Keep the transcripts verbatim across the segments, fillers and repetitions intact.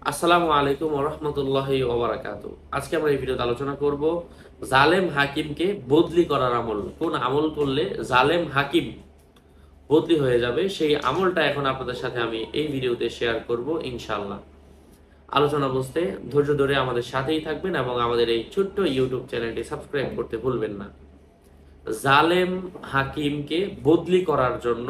আসসালামু আলাইকুম ওয়া রাহমাতুল্লাহি ওয়া বারাকাতুহু। আজকে আমরা এই ভিডিওতে আলোচনা করব জালেম হাকিমকে বদলি করার আমল। কোন আমল করলে জালেম হাকিম বদলি হয়ে যাবে সেই আমলটা এখন আপনাদের সাথে আমি এই ভিডিওতে শেয়ার করব ইনশাআল্লাহ। আলোচনা বুঝতে ধৈর্য ধরে আমাদের সাথেই থাকবেন এবং আমাদের এই ছোট্ট ইউটিউব চ্যানেলটি সাবস্ক্রাইব করতে ভুলবেন না। জালেম হাকিমকে বদলি করার জন্য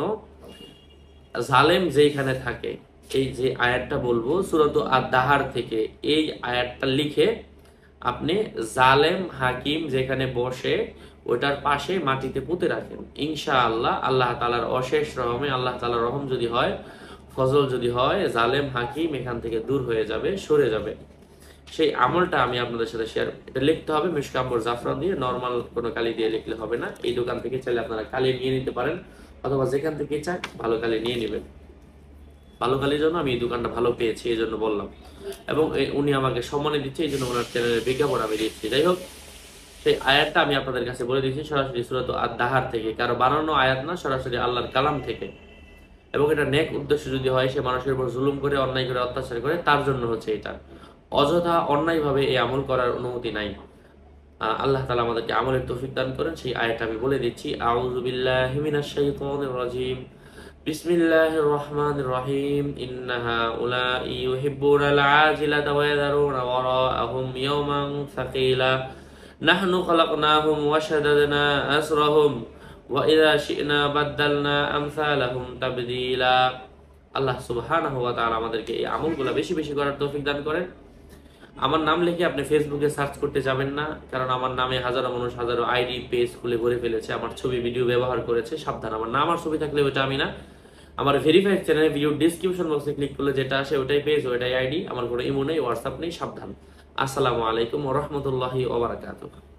জালেম যেখানে থাকে, এই যে আয়াতটা বলবো সূরাত আদ-দাহার থেকে, এই আয়াতটা লিখে আপনি জালেম হাকিম যেখানে বসে ওটার পাশে মাটিতে পুঁতে রাখেন। ইনশাআল্লাহ আল্লাহ তাআলার অশেষ রহমে, আল্লাহ তাআলার রহম যদি হয়, ফজল যদি হয়, জালেম হাকিম এখান থেকে দূর হয়ে যাবে, সরে যাবে। সেই আমলটা আমি আপনাদের সাথে শেয়ার, এটা লিখতে হবে মিশকাম্বর জাফরান দিয়ে, নর্মাল কোনো কালি দিয়ে লিখলে হবে না। এই দোকান থেকে চাইলে আপনারা কালি নিয়ে নিতে পারেন, অথবা যেখান থেকে চান ভালো কালি নিয়ে নেবেন। ভালো কালির জন্য আমি এই দোকানটা ভালো পেয়েছি, এই জন্য বললাম, এবং উনি আমাকে সম্মানে দিচ্ছে, এই জন্য ওনার চ্যানেলের বিজ্ঞাপন আমি দিচ্ছি। যাই হোক, সেই আয়াতটা আমি আপনাদের কাছে বলে দিচ্ছি সরাসরি সূরাত আদ-দাহার থেকে, কারো বানানো আয়াত না, সরাসরি আল্লাহর কালাম থেকে। এবং এটা নেক উদ্দেশ্য যদি হয়, সে মানুষের উপর জুলুম করে, অন্যায় করে, অত্যাচার করে, তার জন্য হচ্ছে এটা। অযথা অন্যায়ভাবে এই আমল করার অনুমতি নাই। আল্লাহ তাআলা আমাদেরকে আমলের তৌফিক দান করেন। সেই আয়াতটা আমি বলে দিচ্ছি। আউযু বিল্লাহি মিনাশ শাইতানির রাজীম। বিসমিল্লাহির রহমানির রহিম। ইন্না হাউলাই ইউহিব্বুনাল আজিলাতা ওয়া ইয়াযারুনা ওয়ারাআহুম ইয়াওমান সাকিলা নাহনু খালাকনাহুম ওয়া শাদাদনা আসরাহুম ওয়া ইযা শি'না বাদদালনা আমসালাহুম তাবদীলা। আল্লাহ সুবহানাহু ওয়া তাআলা আমাদেরকে এই আমলগুলো বেশি বেশি করার তৌফিক দান করেন। আমার নাম লিখে আপনি ফেসবুকে সার্চ করতে যাবেন না, কারণ আমার নামে হাজারো মানুষ হাজারো আইডি পেজ খুলে ভরে ফেলেছে, আমার ছবি ভিডিও ব্যবহার করেছে। সাবধান, আমার নাম আর ছবি থাকলে ওটা আমি না। আমার ভেরিফাইড চ্যানেলে ভিডিও ডিসক্রিপশন বক্সে ক্লিক করলে যেটা আসে ওটাই পেজ, ওটাই আইডি। আমার কোনো ইমো নেই, হোয়াটসঅ্যাপ নেই। সাবধান। আসসালামু আলাইকুম ওয়া রাহমাতুল্লাহি ওয়া বারাকাতুহু।